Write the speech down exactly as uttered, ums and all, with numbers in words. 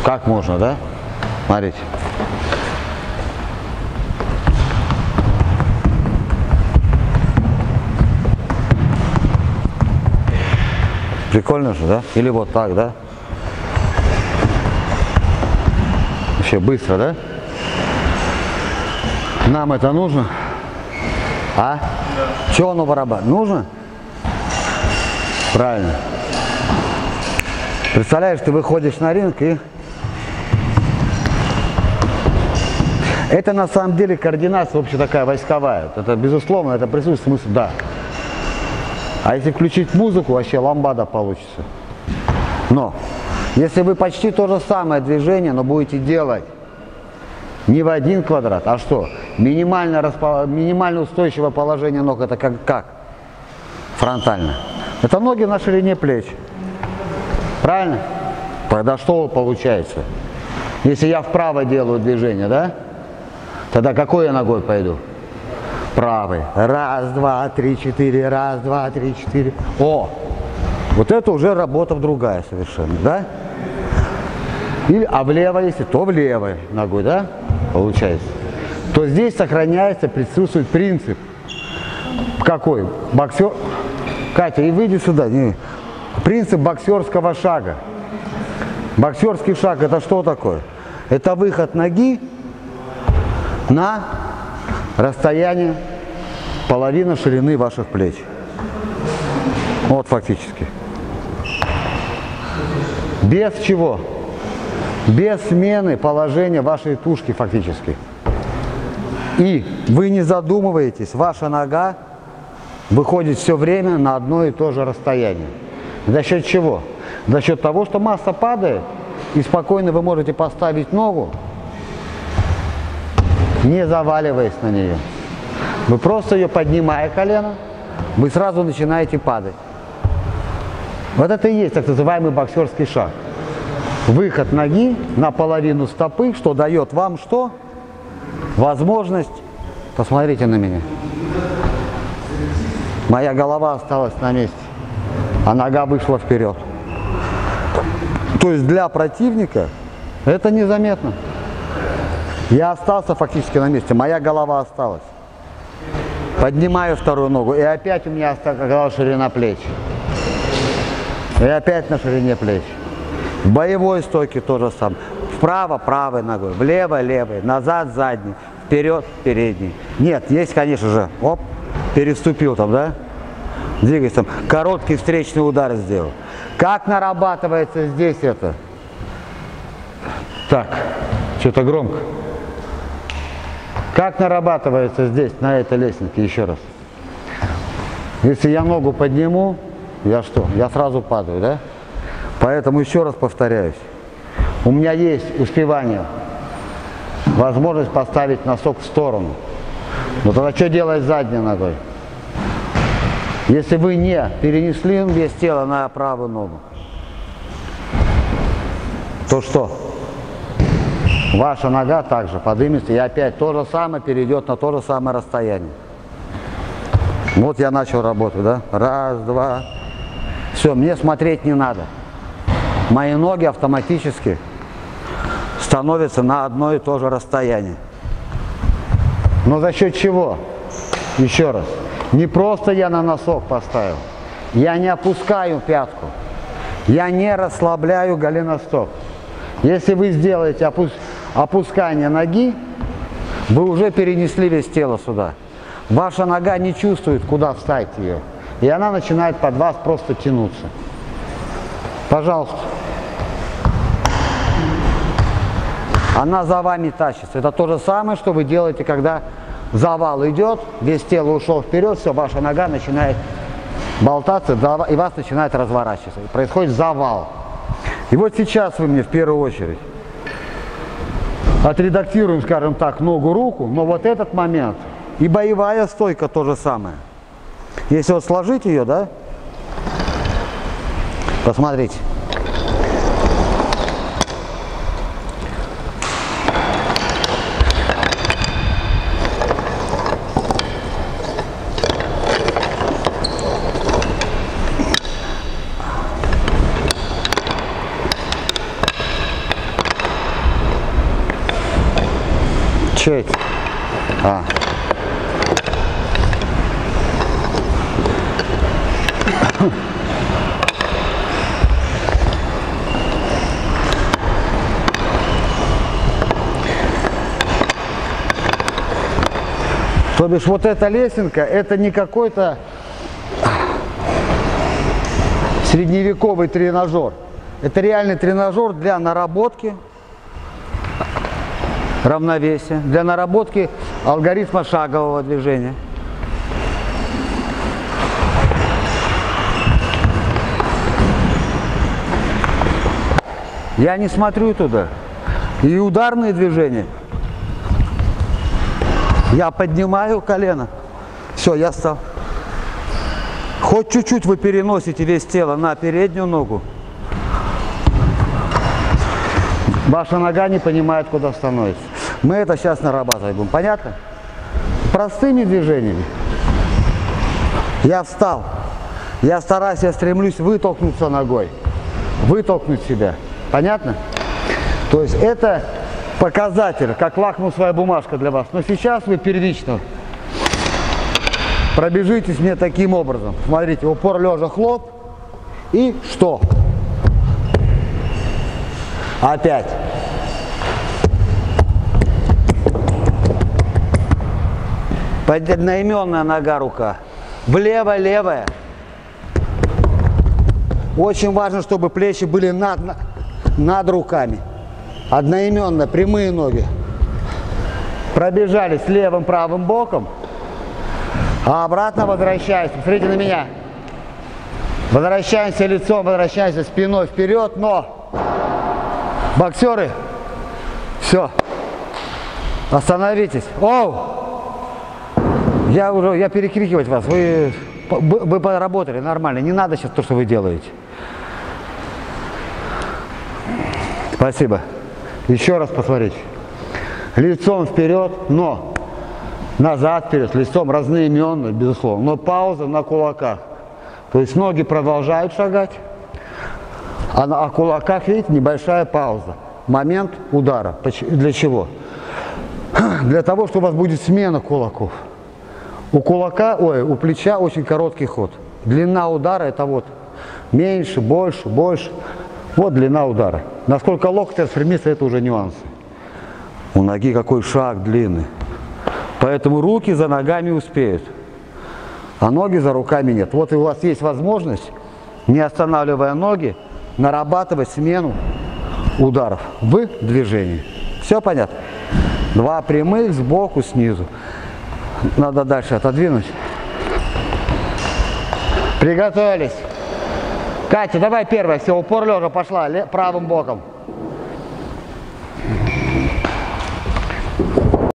Как можно, да? Смотрите. Прикольно же, да? Или вот так, да? Вообще быстро, да? Нам это нужно? А? Да. Чего оно барабан? Нужно? Правильно. Представляешь, ты выходишь на ринг и... Это на самом деле координация вообще такая войсковая. Это безусловно, это присутствует смысл, да. А если включить музыку, вообще ламбада получится. Но, если вы почти то же самое движение, но будете делать не в один квадрат, а что? Минимально, распо... Минимально устойчивое положение ног, это как? как? Фронтально. Это ноги на ширине плеч. Правильно? Тогда что получается? Если я вправо делаю движение, да? Тогда какой я ногой пойду? Правый. Раз, два, три, четыре. Раз, два, три, четыре. О! Вот это уже работа другая совершенно, да? Или, а влево, если, то в левой ногой, да? Получается. То здесь сохраняется, присутствует принцип. Какой? Боксер... Катя, и выйди сюда. Не. Принцип боксерского шага. Боксерский шаг это что такое? Это выход ноги на расстояние половины ширины ваших плеч. Вот фактически. Без чего? Без смены положения вашей тушки фактически. И вы не задумываетесь, ваша нога выходит все время на одно и то же расстояние. За счет чего? За счет того, что масса падает, и спокойно вы можете поставить ногу, не заваливаясь на нее. Вы просто ее, поднимая колено, вы сразу начинаете падать. Вот это и есть так называемый боксерский шаг. Выход ноги на половину стопы, что дает вам что? Возможность, посмотрите на меня. Моя голова осталась на месте, а нога вышла вперед. То есть для противника это незаметно. Я остался фактически на месте, моя голова осталась. Поднимаю вторую ногу, и опять у меня оказалась ширина плеч. И опять на ширине плеч. В боевой стойке то же самое. Вправо правой ногой, влево левой, назад задней, вперед передней. Нет, есть, конечно же, оп, переступил там, да? Двигайся там, короткий встречный удар сделал. Как нарабатывается здесь это? Так, что-то громко. Как нарабатывается здесь, на этой лестнице, еще раз? Если я ногу подниму, я что? Я сразу падаю, да? Поэтому еще раз повторяюсь. У меня есть успевание, возможность поставить носок в сторону. Но тогда что делать задней ногой? Если вы не перенесли вес тела на правую ногу, то что? Ваша нога также поднимется и опять то же самое перейдет на то же самое расстояние. Вот я начал работать, да? Раз, два. Все, мне смотреть не надо. Мои ноги автоматически становятся на одно и то же расстояние. Но за счет чего? Еще раз. Не просто я на носок поставил. Я не опускаю пятку. Я не расслабляю голеностоп. Если вы сделаете опус... опускание ноги, вы уже перенесли вес тела сюда. Ваша нога не чувствует, куда встать ее. И она начинает под вас просто тянуться. Пожалуйста. Она за вами тащится. Это то же самое, что вы делаете, когда завал идет, вес тела ушел вперед, все, ваша нога начинает болтаться, и вас начинает разворачиваться. Происходит завал. И вот сейчас вы мне в первую очередь отредактируем, скажем так, ногу-руку, но вот этот момент и боевая стойка то же самое. Если вот сложить ее, да, посмотрите. Че это? А. То бишь вот эта лесенка, это не какой-то средневековый тренажер. Это реальный тренажер для наработки равновесия, для наработки алгоритма шагового движения. Я не смотрю туда. И ударные движения. Я поднимаю колено. Все, я встал. Хоть чуть-чуть вы переносите весь тело на переднюю ногу. Ваша нога не понимает, куда становится. Мы это сейчас нарабатывать будем. Понятно? Простыми движениями. Я встал. Я стараюсь, я стремлюсь вытолкнуться ногой. Вытолкнуть себя. Понятно? То есть это показатель, как лакмусовая бумажка для вас. Но сейчас вы первично пробежитесь мне таким образом. Смотрите, упор лежа, хлоп. И что? Опять. Одноименная нога, рука. Влево, левая. Очень важно, чтобы плечи были над, над руками. Одноименно, прямые ноги. Пробежались левым, правым боком. А обратно возвращаемся. Смотрите на меня. Возвращаемся лицом, возвращаемся спиной вперед, но... Боксеры, все, остановитесь. Оу! Я уже, я перекрикивать вас, вы, вы поработали нормально, не надо сейчас то, что вы делаете. Спасибо. Еще раз посмотрите. Лицом вперед, но назад вперед, лицом разноименно, безусловно, но пауза на кулаках. То есть ноги продолжают шагать. А на кулаках, видите, небольшая пауза. Момент удара. Для чего? Для того, что у вас будет смена кулаков. У кулака, ой, у плеча очень короткий ход. Длина удара это вот меньше, больше, больше. Вот длина удара. Насколько локоть распрямится, это уже нюансы. У ноги какой шаг длинный. Поэтому руки за ногами успеют. А ноги за руками нет. Вот и у вас есть возможность, не останавливая ноги, нарабатывать смену ударов в движении. Все понятно? Два прямых сбоку, снизу. Надо дальше отодвинуть. Приготовились. Катя, давай первая. Все, упор лежа пошла правым боком.